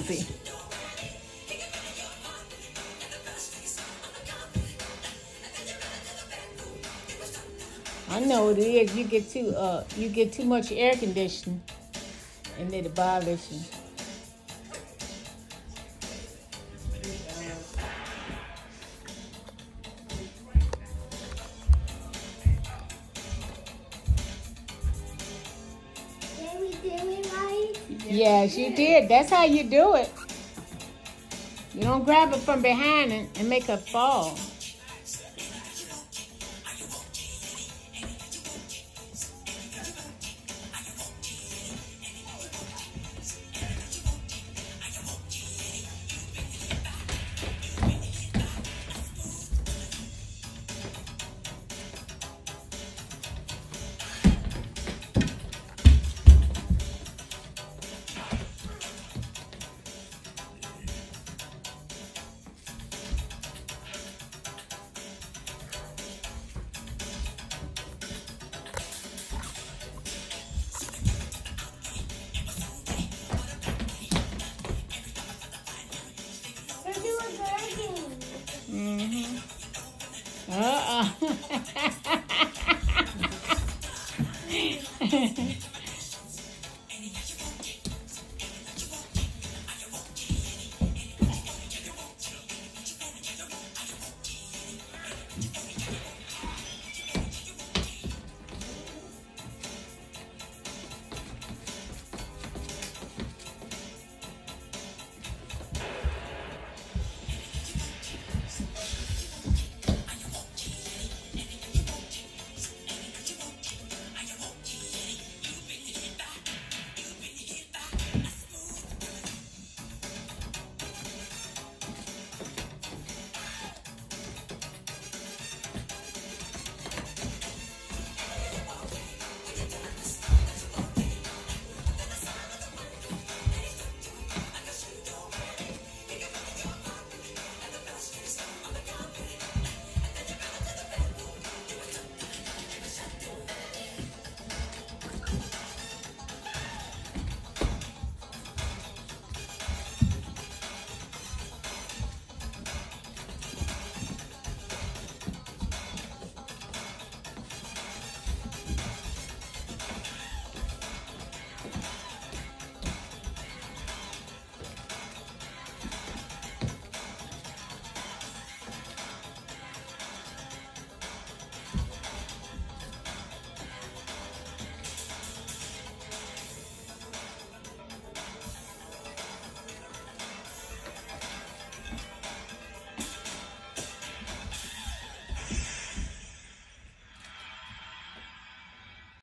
crazy. I know it is. You get too much air conditioning, and then it bothers you. Did we do it right? Yes, you did. That's how you do it. You don't grab it from behind and make her fall. Let's do a burger. Mm-hmm. Uh-uh.